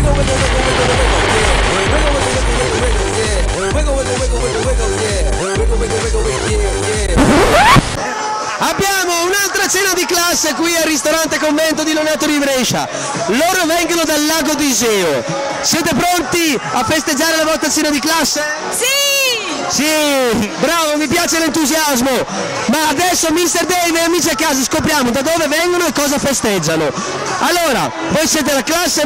Abbiamo un'altra cena di classe qui al ristorante Convento di Lonato di Brescia. Loro vengono dal lago di Iseo. Siete pronti a festeggiare la vostra cena di classe? Sì! Sì, bravo, mi piace l'entusiasmo. Ma adesso Mr. Dave e amici a casa scopriamo da dove vengono e cosa festeggiano. Allora, voi siete la classe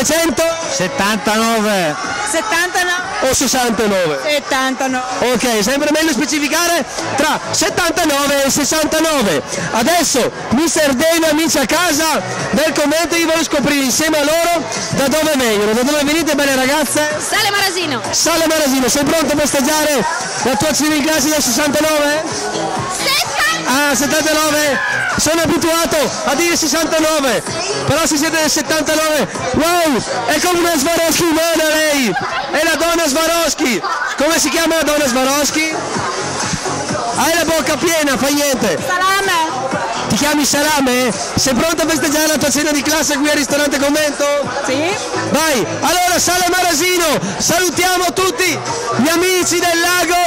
1979 79? o 69? 79. Ok, sempre meglio specificare tra 79 e 69. Adesso Mr. Dave e amici a casa del convento, io voglio scoprire insieme a loro da dove vengono. Da dove venite, belle ragazze? Sale Marasino. Sale Marasino, sei pronto a festeggiare la tua cena in classe del 69? Ah, 79? Sono abituato a dire 69, però se siete del 79, wow, è come una Swarovski umana lei, è la donna Swarovski. Come si chiama la donna Swarovski? Hai la bocca piena, fa niente. Salame. Ti chiami Salame? Sei pronto a festeggiare la tua cena di classe qui al ristorante Convento? Sì. Vai, allora Sale Marasino, salutiamo tutti gli amici del lago